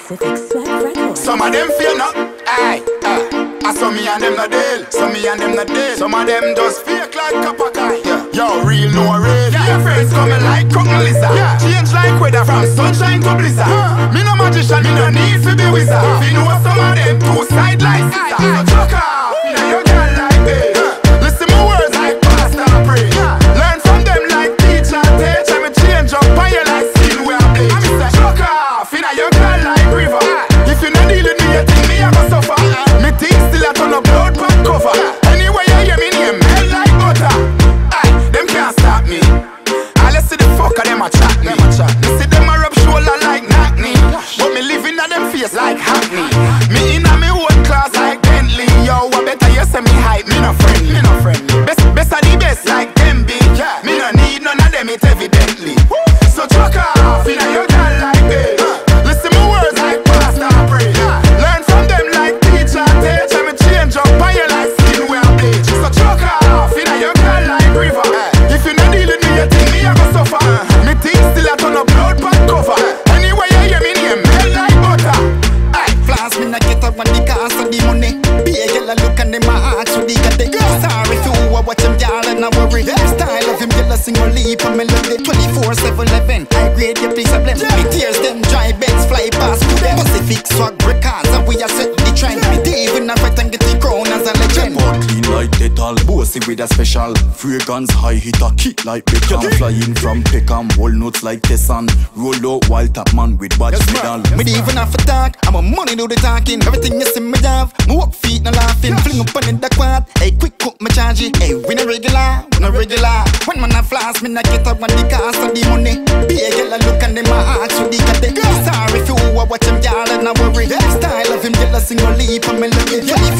Specific swag record. Some of them feel not, aye, I saw me and them not deal, some me and them not deal. Some of them just fake like copper guy. Yo, real no real. Your friends coming like cotton lizard. Change like weather from sunshine to blizzard. Me no magician, me no need to be wizard. You know some of them two side like scissors. So chuck off, now you girl like me. Listen my words like pastor pray. Learn from them like teacher teach. And me change up on you like steel where I bleach. And me say chuck off, now you girl like river. If you not deal with me, you think me I go suffer. Me think still I turn up blood pack cover. Anyway you hear me name melt like butter. Aye, them can't stop me. Let's see the fuck of them a chat me. Me see them a rub shoulder like knock me. But me living at them face like hackney. Me in a me own class like Bentley. Yo, I better you say me hype, me no friendly. Best of the best like them big. Me no need none of them it evidently. So chuck off, you know you girl like me. Listen my words like pastor pray. Learn from them like teacher teach. And me change up on you like skin where I bleach. So chuck off, you know you girl like river. If you not deal with me, you think me I go suffer. Me think still I turn up blood pack cover. Anyway you hear me name melt like butter. Flaules me not get up when the cost of the money. Be a girl a look and them a ask what they got the sorry if you watch them y'all and I worry. Style of him girl a sing or leap a melody 24/7. I grade you please a blame. Me tears them dry beds fly past to them. Pacific swag records and we are set the trend. Me even a fight and get the crown as a legend. Board clean like Dettol, bossy with a special fragrance, high hit a kick like Beckham. Flying from Peckham, walnuts like Tessan. Roll out wild top man with badge medal. Me even have to talk, I'm a money do the talking. Everything you see me have, me walk feet no laughing. Fling up on the quad, hey quick cook me charge it. Hey we no regular. When man a Flaules, me not get up when the cost of the money. Be a girl a look and them a ask what they got the sorry if you watch them y'all and I worry. Style of him girl a sing or leap a melody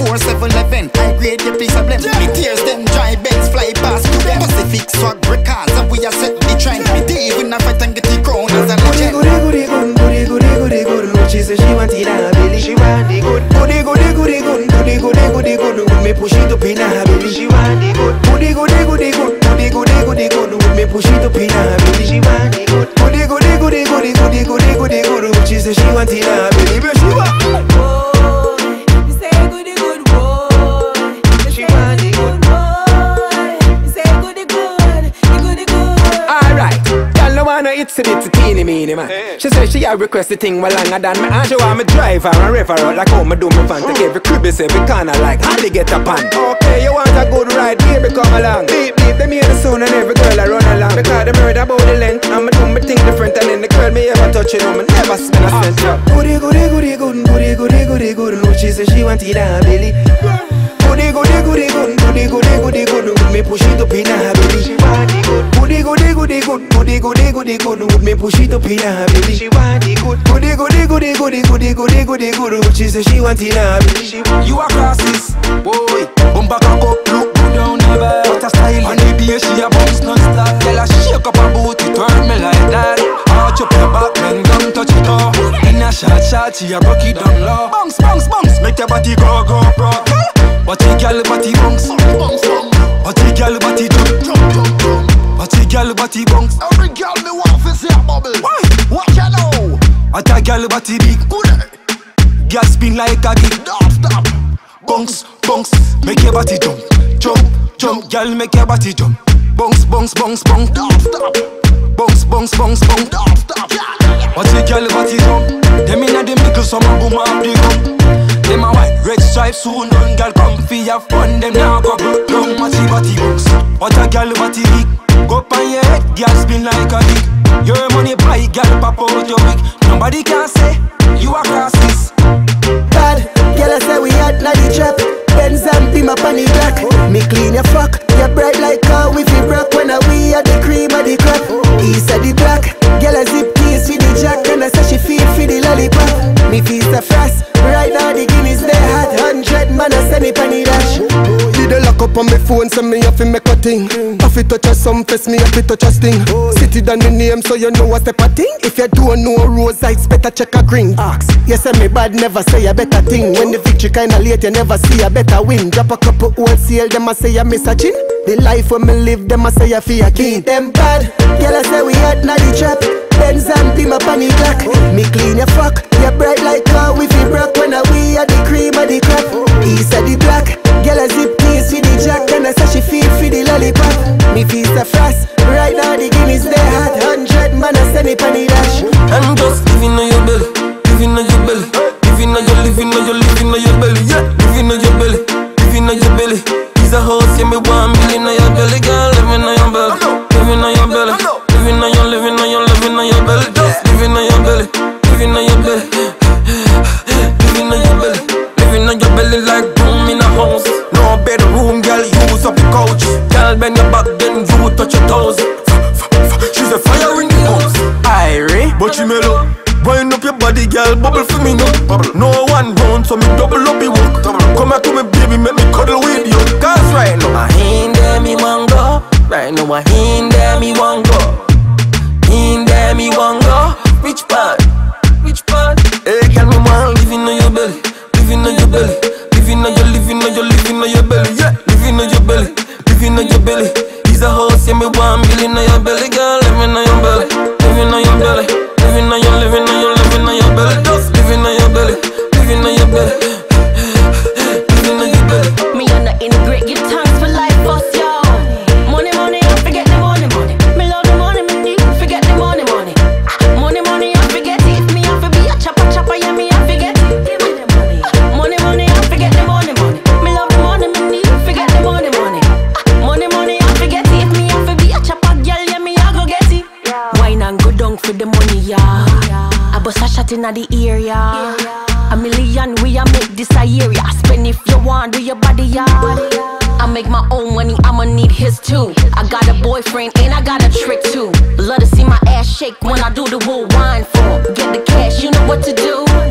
24/7. I grade you please a blame. Me tears them dry beds fly past to them. Pacific swag records and we are set the trend. Me even a fight and get the crown as a legend. Goody good. She say she want it a belly. She want the good. Goody good. With me push it up in her belly. She want the good. Goody good. With me push it up in her belly. She want the good. Goody. She say she want it a belly. But she want. You say goody good boy. She want the good boy. You say goody good. Alright, y'all no wanna it's a bit teeny meeny man. She says she a request the thing well longer than me. And she want me drive her and rev her out like how me do me van. Take every crib is every corner like Holly get a pan. Okay, you want a good ride, baby come along. Beep, them hear the sound and every girl I run along. Because them heard about the length and me do me thing different. And then the girl me ever touch it on me never spend a cent. Goody good. She say she want it a belly. Goody good. With me push it up in her belly. She want it good. Goody good. With me push it up in her belly. She want it good. Goody. She say she want it a belly. You a crosses, boy. Bumper cock up, look down never. What a style. On the day she a bounce non-stop. Tell her shake up her booty, turn me like that. Arch up your back, then don't touch it off. In a shot, she a rock it down low. Bounce, make your body go, rock. Body girl, body bounce. Body girl, body jump. Body girl, body bounce. Every girl me want to see a bubble. Why? What you know? Body girl, body big. Girl spin like a gig. Don't stop. Bounce, make your body jump, girl, make your body jump. Bounce, Don't stop. bounce, Don't stop. Watch the girl body jump. Them inna the middle, some a boom up the gum. Them a white red stripe, soon done, girl come fi have fun. Them now go broke down, watch the body bounce. Watch a girl body big, go up on your head, girl spin like a dick. Your money buy, girl pop out your wig. Nobody can say you a crosses. Bad, girl I say we hot like the trap. Benz and beam up on the black. Me clean your fuck, you bright like car with the rock. When I we at the cream of the crap. East of the black, girl I zip keys for the jack. And I say she feel for the lollipop. Me feast a frost, right now the Guinness they hot. 100 man I send it on the dash. You the lock up on my phone, so me have to make a thing. Have to touch a some face, me have to touch a sting. City than the name, so you know what's the thing. If you don't know rose lights, better check a green. Ask, you say me bad, never say a better thing. When the victory kinda late, you never see a better win. Drop a couple wholesale, them a say you miss a chin. The life when me live, them a say you feel a king. Them bad, girl I say we hot na the trap. Benz and beam up on the black. Me clean your fuck, you bright like the crap. East of the black, girl a zip keys for the jack, and I say she feel for the lollipop. Me feel the frost, right now the Guinness they hot. 100 man a send me panny dash. I'm just living on your belly, living on your belly, living on your, living on your, living on your belly, yeah, living on your belly, living on your belly. Is a house, yeah, me 1 million on your belly, girl, living on your belly, living on your belly, living on your, living on your, living on your belly, just living on your belly, living on your belly, living on your belly, living on your belly like room in a house. No bedroom, girl, use up the couch. Girl, bend your back, then you touch your toes. She's a fire in the house. Irie, but she mellow. Wind up your body, girl, bubble for me, no. No one round, so me double up the work. Come back to me, baby, make me cuddle with you. Cause right now, I ain't there, me want go. Right now, I ain't there, me want go. In there, me want go. Which part? Which part? Hey, girl, me want living on your belly, living on your belly, living on your, living on your, living on your belly, yeah, living on your belly, living on your belly. Is a house, yeah, me 1 million on your belly, girl, living on your belly, living on your belly. Living on your, living on your, living on your belly, just living on your belly, living on your belly, living on your belly. Me and the integrate, get thanks for life, boss, yo. Money, money, I forget the money, money. Me love the money, me need forget the money, money. Money, money, I forget it. If me have to be a chopper, chopper, yeah, me I forget it. Give me the money. Money, money, I forget the money, money. Me love the money, me need forget the money, money. Money, money, I forget it. If me have to be a chopper, girl, yeah, me I go get it. Wine and go down for the money, yeah. I bust a shot inna the ear, yeah. A million we a make this a year, yeah. Spend if you want, do your body, yeah. I make my own money, I'ma need his too. I got a boyfriend and I got a trick too. Love to see my ass shake when I do the woo wine for. Get the cash, you know what to do.